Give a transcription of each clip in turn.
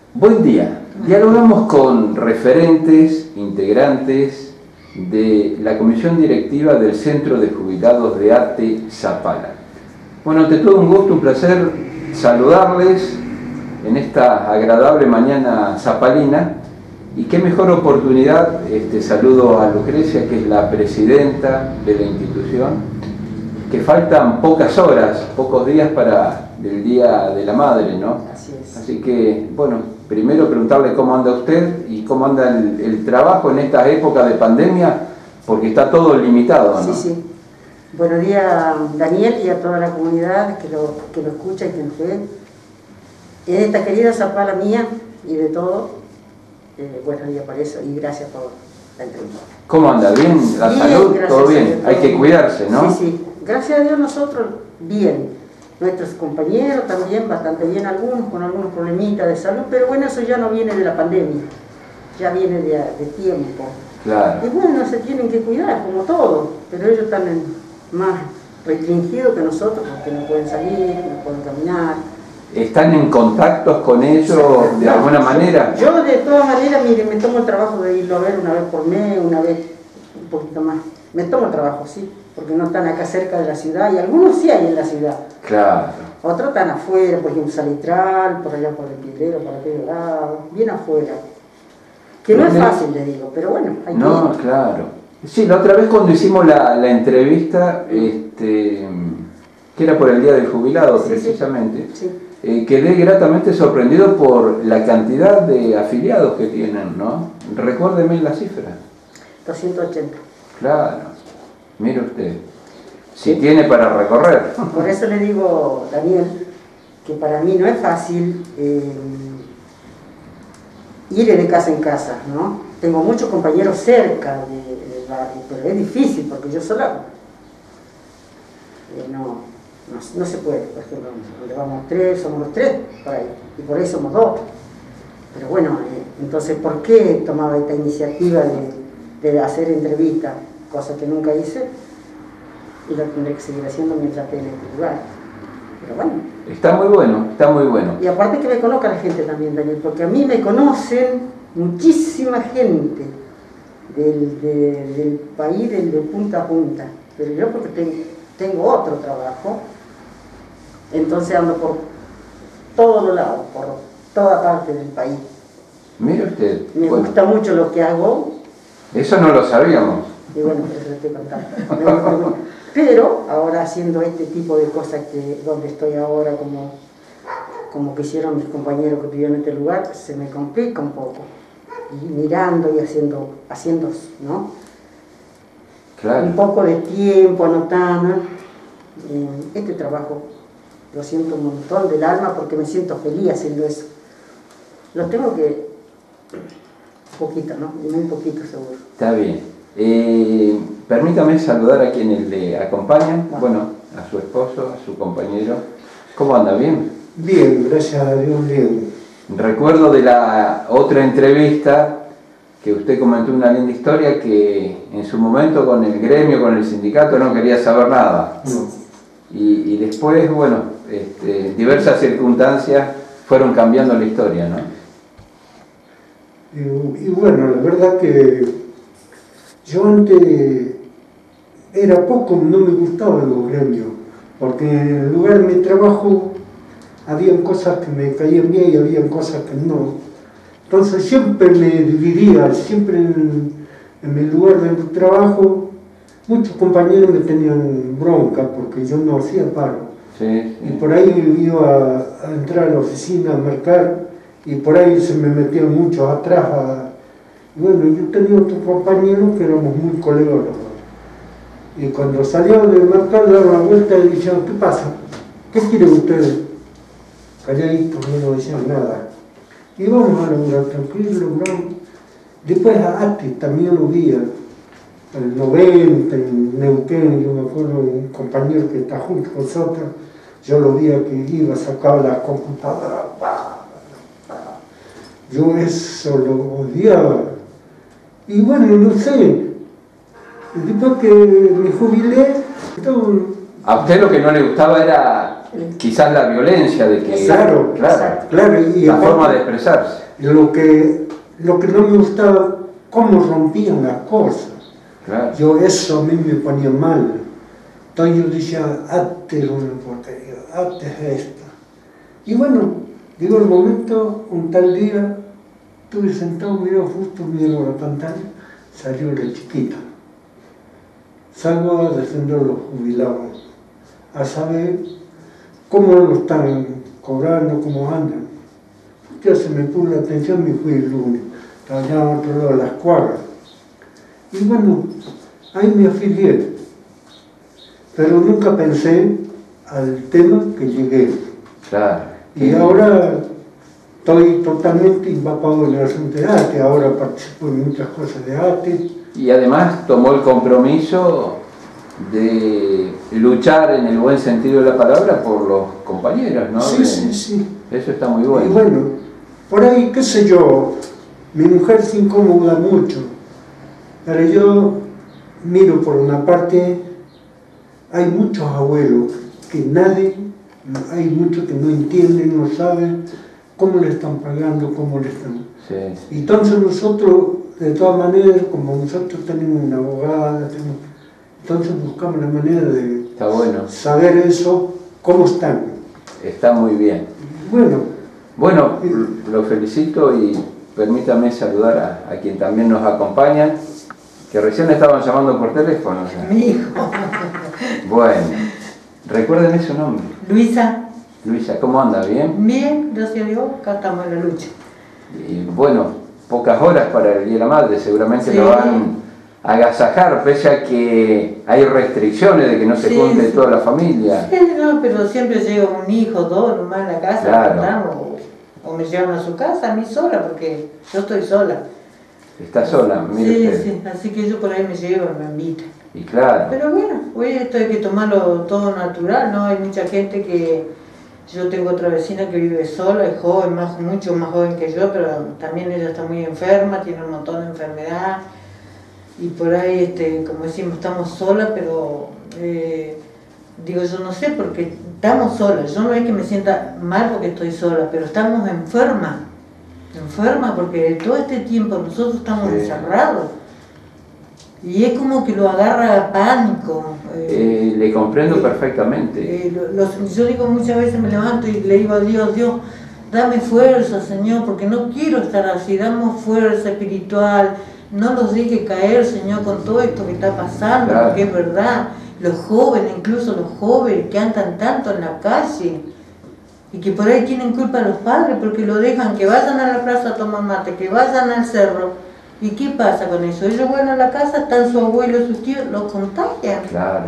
Buen día. Dialogamos con referentes, integrantes de la comisión directiva del Centro de Jubilados de ATE Zapala. Bueno, ante todo un gusto, un placer saludarles en esta agradable mañana zapalina, y qué mejor oportunidad, saludo a Lucrecia, que es la presidenta de la institución, que faltan pocas horas, pocos días para el Día de la Madre, ¿no? Así es. Así que, bueno, primero preguntarle cómo anda usted y cómo anda el trabajo en esta época de pandemia, porque está todo limitado, ¿no? Sí, sí. Buenos días, Daniel, y a toda la comunidad que lo escucha y que nos ve. En esta querida Zapala mía y de todo, buenos días por eso y gracias por la entrevista. ¿Cómo anda? ¿Bien? ¿La salud? ¿Todo bien? Hay que cuidarse, ¿no? Sí, sí. Gracias a Dios nosotros bien. Nuestros compañeros también bastante bien, algunos con algunos problemitas de salud, pero bueno, eso ya no viene de la pandemia, ya viene de tiempo. Claro. Y bueno, se tienen que cuidar, como todo, pero ellos están más restringidos que nosotros, porque no pueden salir, no pueden caminar. ¿Están en contactos con ellos de alguna manera? Yo de todas maneras, mire, me tomo el trabajo de irlo a ver una vez por mes, una vez un poquito más. Me tomo el trabajo, sí, porque no están acá cerca de la ciudad, y algunos sí hay en la ciudad. Claro. Otros están afuera, por ejemplo, Salitral, por allá por el Piedrero, por aquel lado, bien afuera. Que no es fácil, le digo, pero bueno, hay que ir. No, claro. Sí, la otra vez cuando hicimos la entrevista, que era por el Día del Jubilado, Sí, precisamente, sí. Quedé gratamente sorprendido por la cantidad de afiliados que tienen, ¿no? Recuérdeme la cifra. 280. Claro, mire usted, si tiene para recorrer. Por eso le digo, Daniel, que para mí no es fácil ir de casa en casa, ¿no? Tengo muchos compañeros cerca del barrio, pero es difícil porque yo sola no se puede. Por ejemplo, donde vamos tres, somos los tres, por ahí, y por ahí somos dos. Pero bueno, entonces, ¿por qué tomaba esta iniciativa de hacer entrevistas? Cosa que nunca hice, y lo tendré que seguir haciendo mientras esté en este lugar. Pero bueno. Está muy bueno, está muy bueno. Y aparte que me conozca la gente también, Daniel, porque a mí me conocen muchísima gente del país, de punta a punta. Pero yo porque tengo otro trabajo, entonces ando por todos los lados, por toda parte del país. Mire usted. Me gusta mucho lo que hago. Eso no lo sabíamos. Y bueno, por eso le estoy contando. Pero ahora haciendo este tipo de cosas donde estoy ahora, como que hicieron mis compañeros que vivieron en este lugar, se me complica un poco. Y mirando y haciendo, ¿no? Claro. Un poco de tiempo, anotando. Este trabajo lo siento un montón del alma porque me siento feliz haciendo eso. Lo tengo que... poquito, ¿no? Muy poquito seguro. Está bien. Permítame saludar a quienes le acompañan, bueno, a su esposo, a su compañero. ¿Cómo anda? ¿Bien? Bien, gracias a Dios, bien. Recuerdo de la otra entrevista que usted comentó una linda historia, que en su momento con el gremio, con el sindicato, no quería saber nada. No. Y después, bueno, diversas circunstancias fueron cambiando la historia, ¿no? Y bueno, la verdad que yo antes era poco, no me gustaban los gremios, porque en el lugar de mi trabajo habían cosas que me caían bien y habían cosas que no. Entonces siempre me dividía, siempre en mi lugar de trabajo, muchos compañeros me tenían bronca porque yo no hacía paro. Sí. Y por ahí iba a entrar a la oficina a marcar, y por ahí se me metían muchos atrás. Bueno, yo tenía otro compañero que éramos muy colegas. Y cuando salían de marcar, daban la vuelta y decían, ¿qué pasa? ¿Qué quieren ustedes? Calladitos, no decían nada. Y vamos a laburar tranquilo, ¿no? Después a ATE también lo vi, en el 90, en Neuquén, yo me acuerdo un compañero que está junto con nosotros, yo lo vi que iba a sacar la computadora. Yo eso lo odiaba. Y bueno, no sé, después que me jubilé, A usted lo que no le gustaba era quizás la violencia de que... Claro, y la aparte, forma de expresarse. Lo que no me gustaba, cómo rompían las cosas. Claro. Yo eso a mí me ponía mal. Entonces yo decía, hazte una porquería, hazte esto. Y bueno, digo, el momento, un tal día, estuve sentado, miré justo, miré la pantalla, salió la chiquita. Salgo a defender a los jubilados, a saber cómo lo están cobrando, cómo andan. Ya se me puso la atención y fui el lunes, trabajaba a otro lado de las cuadras. Y bueno, ahí me afilié, pero nunca pensé al tema que llegué. Claro. Y ahora estoy totalmente empapado en el asunto de arte, ahora participo en muchas cosas de arte. Y además tomó el compromiso de luchar en el buen sentido de la palabra por los compañeros, ¿no? Sí. Eso está muy bueno. Y bueno, por ahí, qué sé yo, mi mujer se incomoda mucho, pero yo miro por una parte, hay muchos abuelos que hay muchos que no entienden, no saben cómo le están pagando, cómo le están... Sí. Entonces nosotros, de todas maneras, como nosotros tenemos una abogada, entonces buscamos la manera de saber eso, cómo están. Está muy bien. Bueno, lo felicito y permítame saludar a quien también nos acompaña, que recién estaban llamando por teléfono. Mi hijo. Bueno, recuérdenme su nombre. Luisa. Luisa, ¿cómo anda? ¿Bien? Bien, gracias a Dios, acá estamos en la lucha. Y bueno, pocas horas para el Día de la Madre, seguramente Sí. lo van a agasajar, pese a que hay restricciones de que no se junte toda la familia. Sí, no, pero siempre llega un hijo, dos nomás en la casa, Claro. o me llevan a su casa, a mí sola, porque yo estoy sola. Está sola, mire usted. Sí, así que yo por ahí me llevo, me invitan. Y claro. Pero bueno, hoy esto hay que tomarlo todo natural, ¿no? Hay mucha gente que... Yo tengo otra vecina que vive sola, es joven, mucho más joven que yo, pero también ella está muy enferma, tiene un montón de enfermedad. Y por ahí, como decimos, estamos solas, pero digo, yo no sé, porque estamos solas. Yo no es que me sienta mal porque estoy sola, pero estamos enfermas porque todo este tiempo nosotros estamos encerrados. Y es como que lo agarra pánico. Le comprendo perfectamente. Yo digo, muchas veces me levanto y le digo a Dios, Dios, dame fuerza, Señor, porque no quiero estar así, dame fuerza espiritual, no los deje caer, Señor, con todo esto que está pasando, Claro. Porque es verdad, los jóvenes, incluso los jóvenes que andan tanto en la calle, y que por ahí tienen culpa los padres porque lo dejan, que vayan a la plaza a tomar mate, que vayan al cerro. ¿Y qué pasa con eso? Ellos van a la casa, están su abuelo, sus tíos, los contagian. Claro.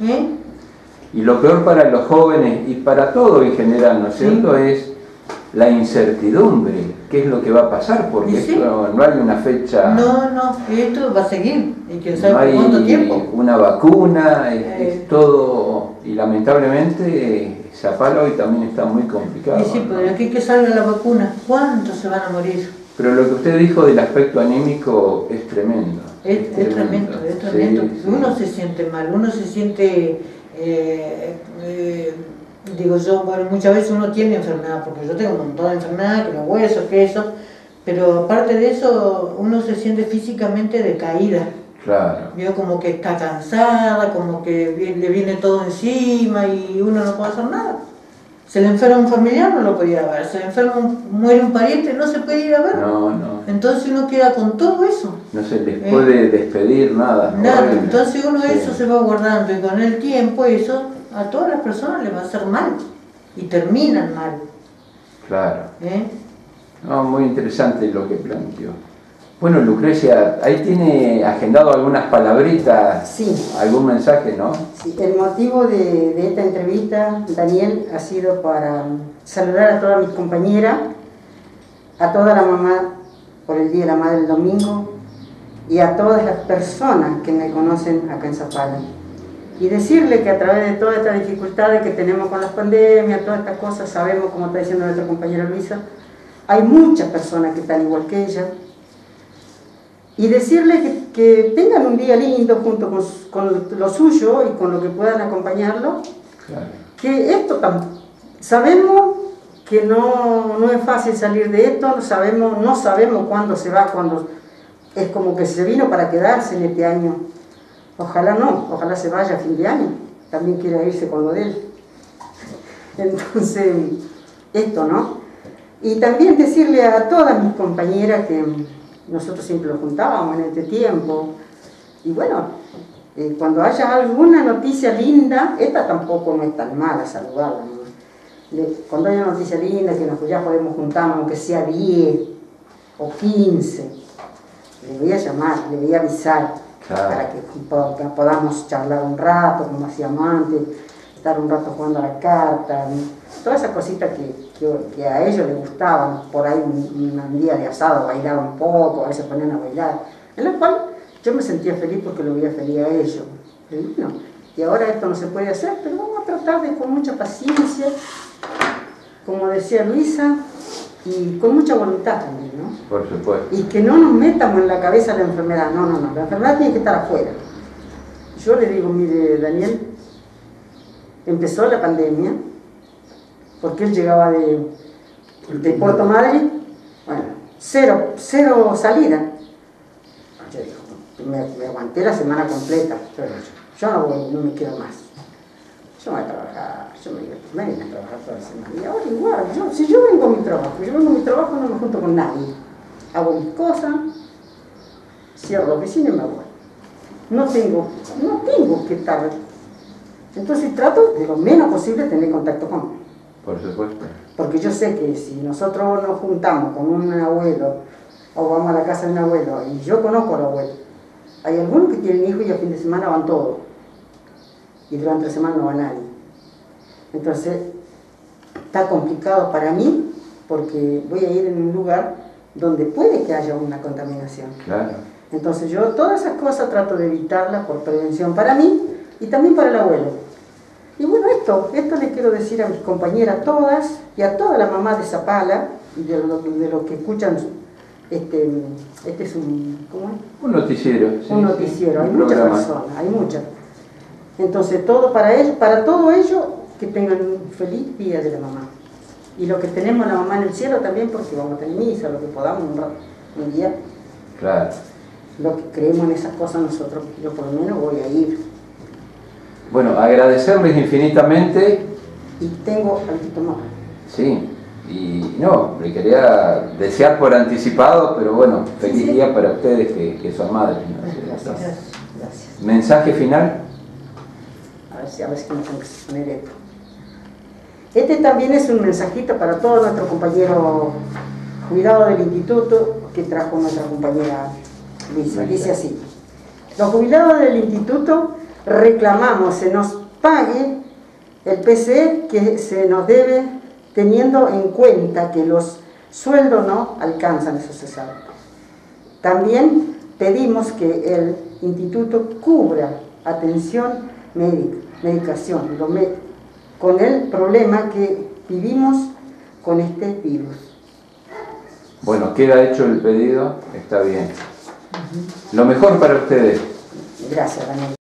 Y lo peor para los jóvenes y para todo en general, ¿no es cierto?, es la incertidumbre. ¿Qué es lo que va a pasar? Porque esto no hay una fecha... No, esto va a seguir. Y quién sabe no por hay cuánto tiempo. una vacuna, es todo... Y lamentablemente Zapala hoy también está muy complicado. Y sí, pero de aquí que salga la vacuna, ¿cuántos se van a morir? Pero lo que usted dijo del aspecto anímico es tremendo. Es tremendo. Sí. Uno se siente mal, uno se siente, digo yo, bueno, muchas veces uno tiene enfermedad, porque yo tengo un montón de enfermedades, que los huesos, que eso, pero aparte de eso, uno se siente físicamente decaída. Claro. Veo como que está cansada, como que le viene todo encima y uno no puede hacer nada. Se le enferma un familiar, no lo puede ir a ver. Se le enferma, muere un pariente, no se puede ir a ver. No. Entonces uno queda con todo eso. No se les puede despedir nada. Nada, Horrible. entonces uno eso se va guardando y con el tiempo eso a todas las personas les va a hacer mal y terminan mal. Claro. No, muy interesante lo que planteó. Bueno, Lucrecia, ahí tiene agendado algunas palabritas, Sí. algún mensaje, ¿no? Sí, el motivo de esta entrevista, Daniel, ha sido para saludar a todas mis compañeras, a toda la mamá por el Día de la Madre el domingo y a todas las personas que me conocen acá en Zapala. Y decirle que a través de todas estas dificultades que tenemos con las pandemias, todas estas cosas, sabemos, como está diciendo nuestra compañera Luisa, hay muchas personas que están igual que ella. Y decirles que tengan un día lindo junto con lo suyo y con lo que puedan acompañarlo, Claro. que esto sabemos que no es fácil salir de esto, no sabemos cuándo se va, cuando es como que se vino para quedarse en este año. Ojalá no, ojalá se vaya a fin de año, también quiera irse con lo de él. Entonces, esto, ¿no? Y también decirle a todas mis compañeras que nosotros siempre nos juntábamos en este tiempo, y bueno, cuando haya alguna noticia linda, esta tampoco no es tan mala saludarla, ¿no? Cuando haya noticia linda, que ya podemos juntarnos, aunque sea 10 o 15, le voy a llamar, le voy a avisar, claro, para que podamos charlar un rato, como hacíamos antes, estar un rato jugando a la carta, ¿no? Todas esas cositas que a ellos les gustaban, por ahí un día de asado, bailar un poco, a veces ponían a bailar, en lo cual yo me sentía feliz porque lo veía feliz a ellos. Y, bueno, y ahora esto no se puede hacer, pero vamos a tratar de con mucha paciencia, como decía Luisa, y con mucha voluntad también, ¿no? Por supuesto. Y que no nos metamos en la cabeza la enfermedad, no, la enfermedad tiene que estar afuera. Yo le digo, mire, Daniel, empezó la pandemia, porque él llegaba de Puerto Madryn, bueno, cero salida. Yo digo, me aguanté la semana completa, pero yo no me quiero más. Yo voy a trabajar, yo me vine a trabajar toda la semana. Y ahora igual, si yo vengo a mi trabajo, no me junto con nadie. Hago mis cosas, cierro la oficina y me voy. No tengo que estar. Entonces trato de lo menos posible tener contacto con él. Por supuesto. Porque yo sé que si nosotros nos juntamos con un abuelo, o vamos a la casa de un abuelo, y yo conozco al abuelo, hay algunos que tienen hijos y a fin de semana van todos. Y durante la semana no va nadie. Entonces, está complicado para mí, porque voy a ir en un lugar donde puede que haya una contaminación. Claro. Entonces yo todas esas cosas trato de evitarlas por prevención para mí y también para el abuelo. Y bueno, esto le quiero decir a mis compañeras todas y a toda la mamá de Zapala, y de los que escuchan, este es ¿cómo es? Un noticiero. Sí, un noticiero, sí, hay muchas programa. personas, hay muchas. Entonces, para todo ello, que tengan un feliz día de la mamá. Y lo que tenemos la mamá en el cielo también, porque vamos a tener misa, lo que podamos un día. Claro. Lo que creemos en esas cosas nosotros, yo por lo menos voy a ir. Bueno, agradecerles infinitamente. Y tengo algo más. Sí, y no, le quería desear por anticipado, pero bueno, feliz Sí. día para ustedes que son madres, ¿no? Gracias. ¿Mensaje final? A ver si me tengo que poner esto. Este también es un mensajito para todos nuestros compañeros jubilados del instituto que trajo nuestra compañera Luisa. Dice así: los jubilados del instituto reclamamos se nos pague el PCE que se nos debe, teniendo en cuenta que los sueldos no alcanzan, eso se sabe. También pedimos que el instituto cubra atención médica, medicación, con el problema que vivimos con este virus. Bueno, queda hecho el pedido, está bien. Lo mejor para ustedes. Gracias, Daniel.